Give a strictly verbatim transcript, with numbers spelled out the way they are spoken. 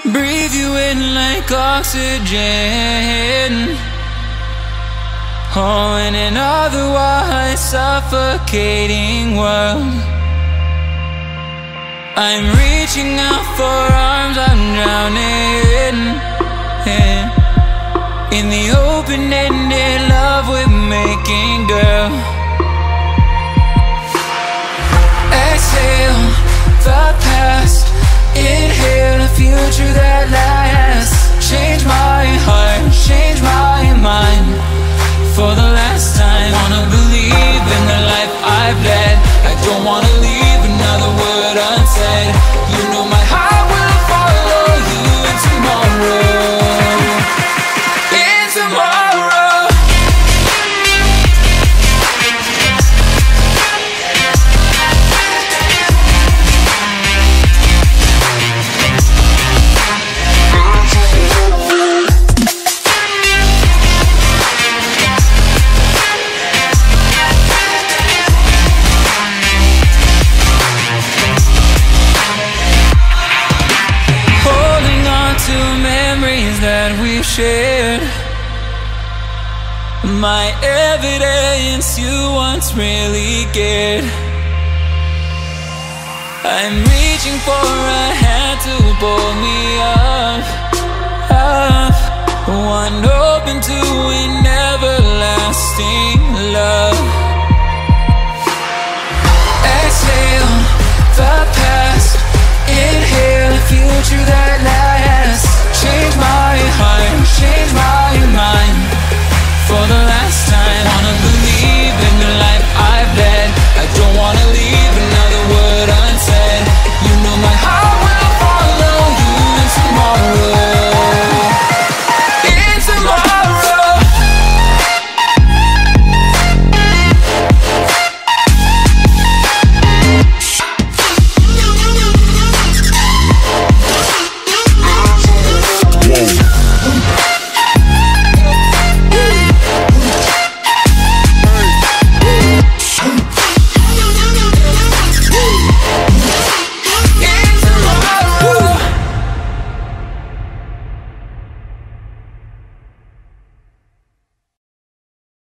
breathe you in like oxygen. Oh, in an otherwise suffocating world, I'm reaching out for arms, I'm drowning in, in the open-ended love we're making, girl. Exhale the past, inhale a future that lasts. Change my heart, change my mind for the last time. Wanna believe in the life I've led. I don't wanna leave another word unsaid. You know my heart will follow you in tomorrow, in tomorrow. That we've shared, my evidence you once really cared. I'm reaching for a hand to pull me up, up, one open to an everlasting love. Exhale the past, inhale the future that